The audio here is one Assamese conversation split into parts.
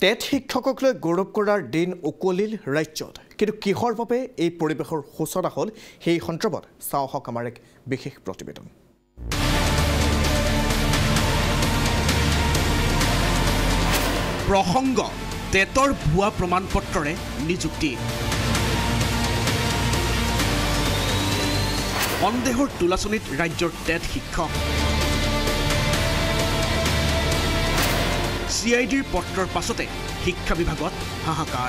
টেট শিক্ষকক লৈ গৌৰৱ কৰাৰ দিন উকলিল ৰাজ্যত কিন্তু কিহৰ বাবে এই পৰিবেশৰ সূচনা হ'ল সেই সন্দৰ্ভত চাওঁ হক আমাৰ এক বিশেষ প্ৰতিবেদন প্ৰসংগ টেটৰ ভুৱা প্ৰমাণপত্ৰৰে নিযুক্তি সন্দেহৰ তুলাচনীত ৰাজ্যৰ টেট শিক্ষক CIDৰ পত্ৰৰ পাছতে শিক্ষা বিভাগত হাহাকাৰ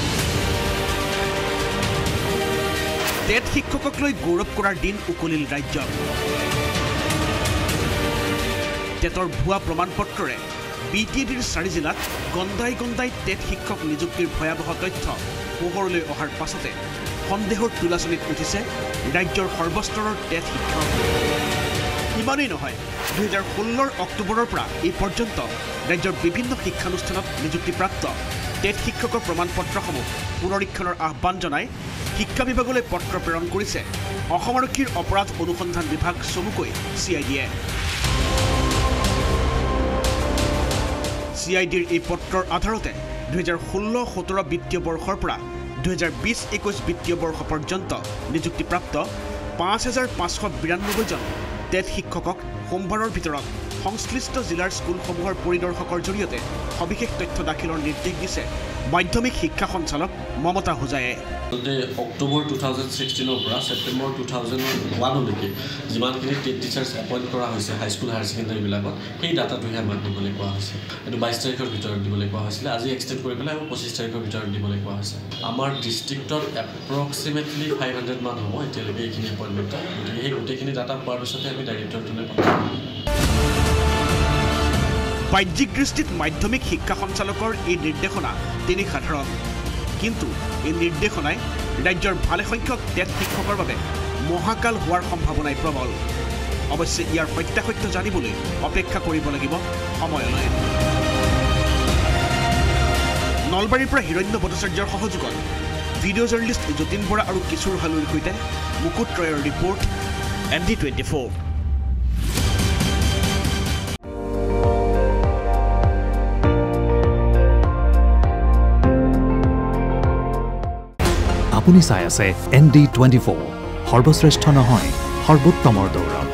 টেট শিক্ষকক লৈ গৌৰৱ কৰাৰ দিন উকলিল ৰাজ্যত টেটৰ ভুৱা প্ৰমাণপত্ৰৰে BTDৰ 4 জিলাত গন্দাই গন্দাই টেট শিক্ষক নিযুক্তিৰ ভয়াবহ তথ্য পোহৰলৈ অহাৰ পাছতে সন্দেহৰ তুলাচনীত উঠিছে ৰাজ্যৰ সৰ্বস্তৰৰ টেট শিক্ষক ইমানেই নহয় 2016 অক্টোবৰৰ পৰা এই পৰ্যন্ত ৰাজ্যৰ বিভিন্ন শিক্ষানুষ্ঠানত নিযুক্তিপ্ৰাপ্ত টেট শিক্ষকৰ প্ৰমাণপত্ৰসমূহ পুনৰীক্ষণৰ আহ্বান জনাই শিক্ষা বিভাগলৈ পত্ৰ প্ৰেৰণ কৰিছে অসম আৰক্ষীৰ অপৰাধ অনুসন্ধান বিভাগ চমুকৈ CIDয়ে CIDৰ এই পত্ৰৰ আধাৰতে 2016-17 বিত্তীয় বৰ্ষৰ পৰা 2020-21 বিত্তীয় বৰ্ষ পৰ্যন্ত নিযুক্তিপ্ৰাপ্ত 5592 জন টেট শিক্ষকক সোমবাৰৰ ভিতৰত সংশ্লিষ্ট জিলাৰ স্কুলসমূহৰ পৰিদৰ্শকৰ জৰিয়তে সবিশেষ তথ্য দাখিলৰ নিৰ্দেশ দিছে মাধ্যমিক শিক্ষা সঞ্চালক মমতা হোজায়ে অক্টোবৰ 2016 পৰা ছেপ্টেম্বৰ 2001 লৈকে যিমানখিনি টেট টিচাৰ্ছ এপইণ্ট কৰা হৈছে হাইস্কুল হায়াৰ ছেকেণ্ডাৰী বিলাকত সেই ডাটাটোহে আমাক দিবলৈ কোৱা হৈছে এইটো 22 তাৰিখৰ ভিতৰত দিবলৈ কোৱা হৈছিলে আজি এক্সটেণ্ড কৰি পেলাই 25 তাৰিখৰ ভিতৰত দিবলৈ কোৱা হৈছে আমাৰ ডিষ্ট্ৰিক্টত এপ্ৰক্সিমেটলি 500 মান হ'ব এতিয়ালৈকে এইখিনি এপইণ্টমেণ্ট গতিকে সেই গোটেইখিনি ডাটা পোৱাৰ পিছতে আমি ডাইৰেক্টৰটোলৈ পঠাম বাহ্যিক দৃষ্টিত মাধ্যমিক শিক্ষা সঞ্চালকৰ এই নিৰ্দেশনা তিনি সাধাৰণ কিন্তু এই নিৰ্দেশনাই ৰাজ্যৰ ভালে সংখ্যক টেট শিক্ষকৰ বাবে মহাকাল হোৱাৰ সম্ভাৱনাই প্ৰবল অৱশ্যে ইয়াৰ সত্যাসত্য জানিবলৈ অপেক্ষা কৰিব লাগিব সময়লৈ নলবাৰীৰ পৰা হিৰণ্য ভট্টাচাৰ্যৰ সহযোগত ভিডিঅ' জাৰ্নেলিষ্ট যতীন বৰা আৰু কিশোৰ হালুৰ সৈতে মুকুট ৰয়ৰ ৰিপৰ্ট ND24 আপুনি চাই আছে ND24 সৰ্বশ্ৰেষ্ঠ নহয় সৰ্বোত্তমৰ দৌৰত